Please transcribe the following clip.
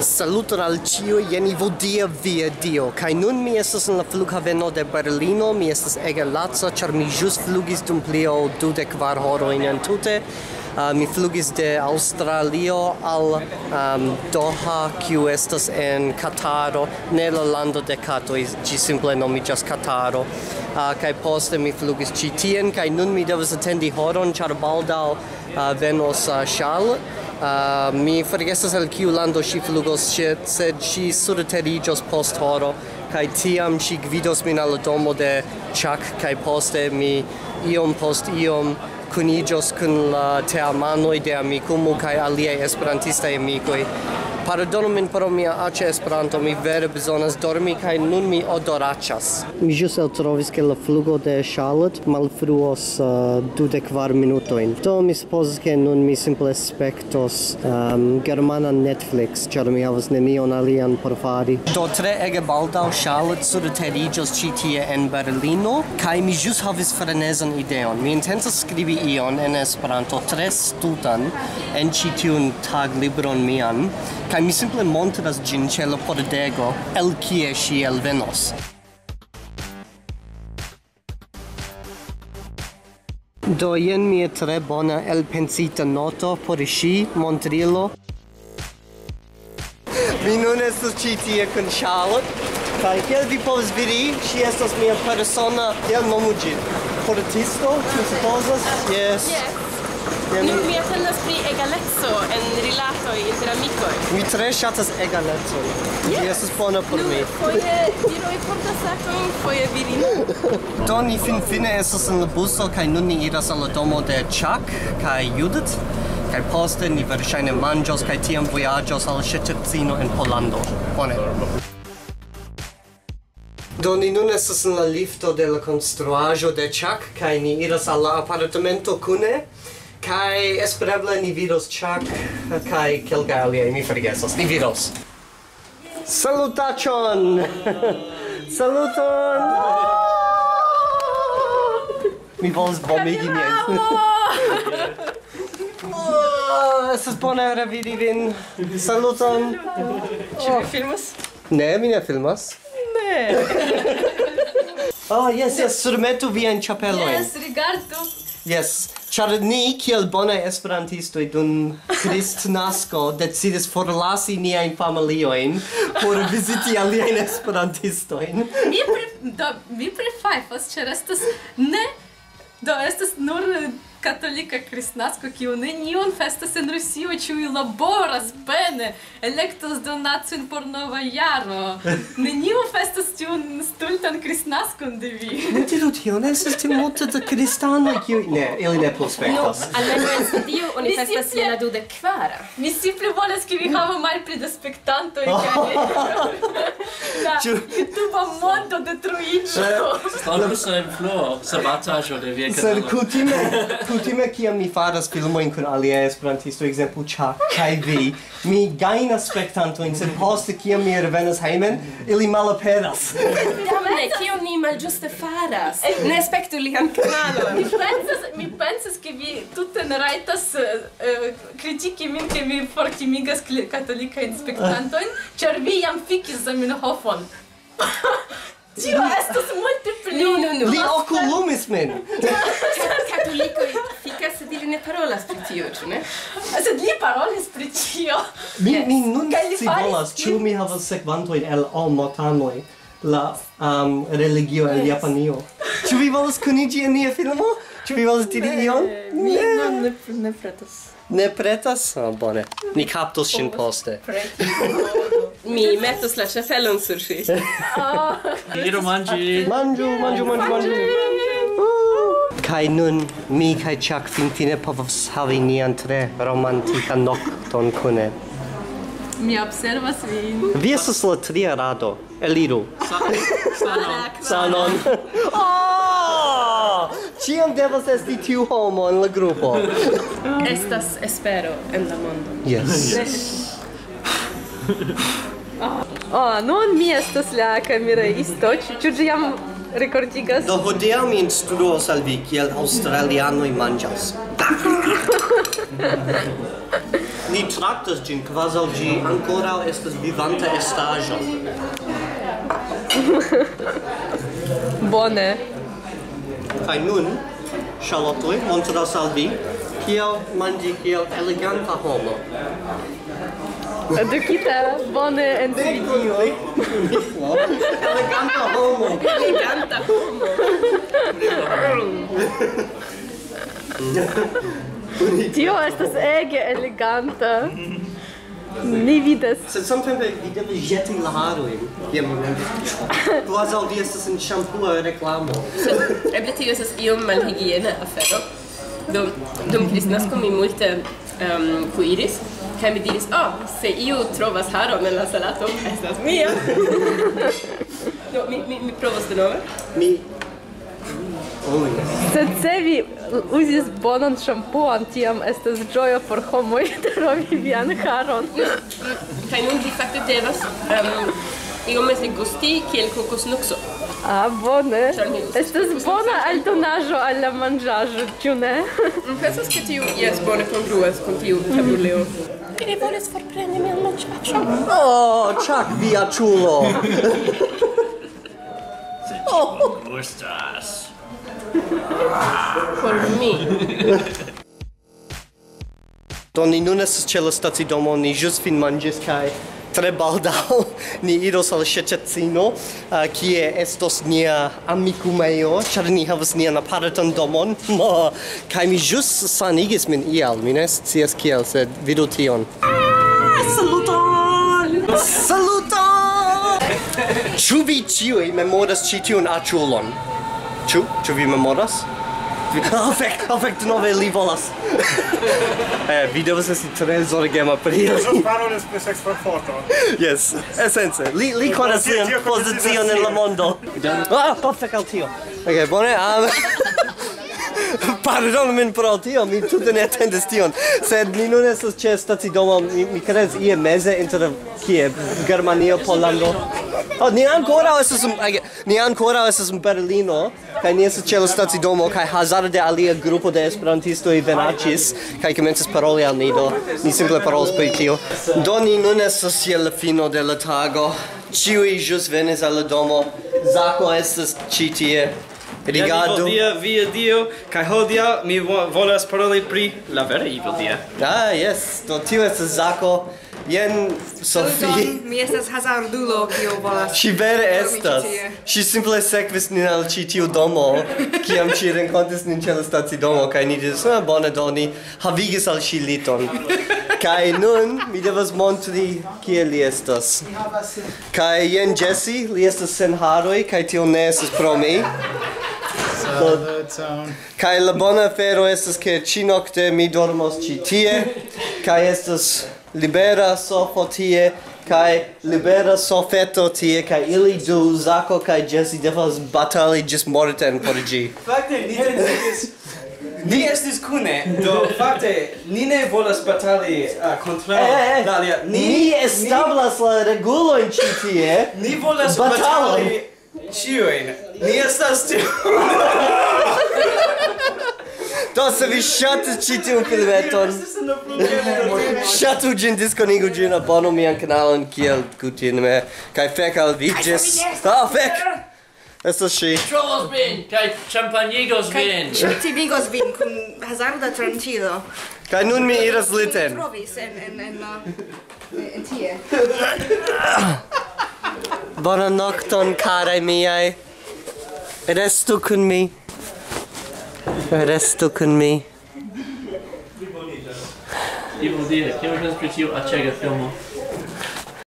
Saluton al ĉiuj, jen Vodia via Dio. Kaj nun mi estas en la flughaveno de Berlino. Mi estas ege laca, ĉar mi ĵus flugis dum pli ol 24 horojn entute. Mi flugis de Aŭstralio al Doha, kiu estas en Kataro, ne la lando de katoj, ĝi simple nomiĝas Kataro. Kaj poste mi flugis ĉi tien, kaj nun mi devas atendi horon, ĉar baldaŭ venos Charlotte. Mi forgesas el kiu lando ŝi flugos, sed ŝi surteriĝos post horo, kaj tiam ŝi gvidos min al la domo de Chuck, kaj poste mi iom post iom kuniĝos kun la teamanoj de Amikumu kaj aliaj esperantistaj amikoj. Pardonu min pro mia aĉa Esperanto, mi vere bezonas dormi kaj nun mi odoraĉas. Mi ĵus eltrovis ke la flugo de Charlotte malfruos 24 minutojn. Do mi supozas ke nun mi simple spektos germanan Netflix, ĉar mi havas nenion alian por fari. Do tre ege baldaŭ Charlotte surteriĝos ĉi tie en Berlino, kaj mi ĵus havis frenezan ideon. Mi intencas skribi ion en Esperanto tre stultan en ĉi tiun taglibron mian. Kaj mi simple montras ĝin ĉe la pordego, el kie ŝi elvenos. Do jen mia tre bona elpensita noto por ŝi, montrilo. Mi nun estas ĉi tie kun Charlotte, kaj kiel vi povas vidi, ŝi estas mia persona, kiel nomu ĝin? Portisto, ĉu supozas? Yes. Nun mi atendas pri egaleco en rilatoj inter amikoj. Mi tre ŝatas egalecon. Ĝi estas bona por mi. Foje viroj portas sakon, foje virinoj. Do ni finfine estas en la buso kaj nun ni iras al la domo de Chuck kaj Judith. Kaj poste ni verŝajne manĝos kaj tiam vojaĝos al ŝtatino en Pollando. Bone. Do ni nun estas en la lifto de la konstruaĵo de Chuck kaj ni iras al la apartamento kune. Kai espereble ni vidos Chuck kai kelkaj aliaj, mi forgesas. Ni vidos. Salutaĉon! Saluton! Mi volas vomigi miajn. Estas bone revidi vin. Saluton! Ĉu vi filmas? Ne, mi ne filmas. Ne. Yes, surmetu viajn ĉapelojn. Yes, rigardu. Yes, ĉar ni, kiel bonaj esperantistoj dum Kristnasko, decidis forlasi niajn familiojn por viziti aliajn esperantistojn. Mi prefajfas, ĉar estas estas nur katolika Kristnasko, kiu nenion festas en Rusio, ĉiuj laboras bene, elektos donacojn por nova jaro. Neniu festas tiun stultan Kristnaskon de vi. Ne diru tion, estas tiom multe da kristanoj, kiuj... Ne, ili ne pluspektas. Almeno en Svedio oni festas je la 24. Mi simple volas, ke vi havu malpli da spektantoj kaj la YouTuba mondo detruiĝu. La rusa influo, sabataĵo de via Sed kanalo. kutime kiam mi faras filmojn kun aliaj esperantistoj, ekzemplu Chuck kaj vi, mi gajnas spektantojn, sed poste kiam mi revenas hejmen, ili malaperas. Damne, kion ni malĝuste faras? Ne spektu lian kanalon. Mi pensas, ke vi tute ne rajtas kritiki min, ke mi fortimigas katolikajn spektantojn, ĉar vi jam fikis Zamenhofon. Tio estas multe pli. Nu. Li okulumis min. Katolikoj fikas, sed ili ne parolas pri tio, ĉu ne? Sed li parolis pri tio. Mi nun Kaj li scivolas, faris ĉu mi havas sekvantojn el Almotanoj, la religio el Japanio. Ĉu vi volas kuniĝi en nia filmo? Ĉu vi volas diri ion? Mi ne pretas. Ne pretas? Bone. Ni kaptos ŝin poste. Mi metos la ĉafelon sur ŝi. Iru manĝi. Manĝu. Kaj nun mi kaj Chuck finfine povas havi nian tre romantikan nokton kune. Mi observas vin. Vi estas la tria rado. Eliru. Sanon. Ĉiam devas esti tiu homo en la grupo. Estas espero en la mondo. Yes. Nun mi estas la kameraisto. Ĉu ĝi jam rekordigas? Do hodiaŭ mi instruos al vi kiel aŭstralianoj manĝas. Ni traktas ĝin kvazaŭ ĝi ankoraŭ estas vivanta estaĵo. Bone. Kaj nun, ŝalotoj, montras al vi, kiel manĝi kiel eleganta homo. Edukita bone en video. Eleganta homo. Eleganta homo. Tio estas ege eleganta. Ni vidas. Sed samtempe vi devas ĵeti la harojn. Kvazaŭ vi estas en ŝampua reklamo. Eble tio estas iom malhigiena afero. Do, dum kristnasko mi multe kuiris, kaj mi diris, se iu trovas haron en la salato, estas mia. Do, mi provos denove. Sed se vi uzis bonan ŝampuon, tiam estas ĝojo por homoj trovi vian haron. Kaj nun vi fakte devas iomete gusti kiel kokosnukso. Bone. Estas bona aldonaĵo al la manĝaĵo, ĉu ne? Mi pensas ke tiu bone kongruas kun tiu tabuleo. Ili volis forpreni mian manĝaĵon. Chuck, via ĉulo! Gustas. Por mi. Do ni nun estas ĉe la stacidomo, ni ĵus finmanĝis kaj tre baldaŭ ni iros al ŝercetino, kie estos nia amikumejo, ĉar ni havas nian apartan domon. Kaj mi ĵus sanigis min ial, mi ne scias kiel, sed vidu tion. Saluton! Saluton! Ĉu vi ĉiuj memoras ĉi tiun aĉulon? Ĉu vi memoras? Fek, denove li volas. Vi devas esti tre zorgema pri li. Parole speseks por foto. Yes, esence. Li konas lian pozicion en la mondo. Fek al tio. Ok, bone. Pardonu min pro tio, mi tute ne atendis tion. Sed ni nun estas ĉe stacidomo, mi kredas ie meze inter kie Germanio, Pollando. Ni ankoraŭ estas en Berlino, kaj ni estas ĉe la stacidomo, kaj hazarde alia grupo de esperantistoj venaĉis kaj komencis paroli al ni, do ni simple parolis pri tio. Do ni nun estas je la fino de la tago. Ĉiuj ĵus venis al la domo. Zako estas ĉi tie. Rigardu. Via Dio, kaj hodiaŭ mi volas paroli pri la vera evil dia. Yes, do tio estas Zako. Jen Sofie. Mi estas hazardulo, kiu volas... Ŝi vere estas. Ŝi simple sekvis nin al ĉi tiu domo, kiam ŝi renkontis nin ĉe la stacidomo, kaj ni diris, bone, do ni havigis al ŝi liton. Kaj nun mi devas montri kie li estas. Kaj jen Jesse, li estas sen haroj, kaj tio ne estas pro mi. Kaj la bona afero estas ke ĉinokte mi dormos ĉi tie, kaj estas libera sofo tie, kaj libera sofeto tie, kaj ili du, Zako kaj Jesse, devas batali ĝis morten por ĝi. Fakte, ni decidis... Ni estis kune, do fakte, ni ne volas batali kontraŭ la alia. Ni establas la regulojn ĉi tie. Ni volas batali ĉiujn. Ni estas tiu. Do, se vi ŝatis ĉi tiun filmeton, ŝatu ĝin, diskonigu ĝin, abonu mian kanalon kiel kutime, kaj fek al vi ĝis... Fek! Estas ŝi. Trovos vin, kaj ĉampanjigos vin. Timigos vin kun hazarda tranĉilo. Kaj nun mi iras liten. Trovis en tie. Bonan nokton, karaj miaj. Restu kun mi. Restu kun mi. Evil dia, kio estas pri tiu aĉega filmo?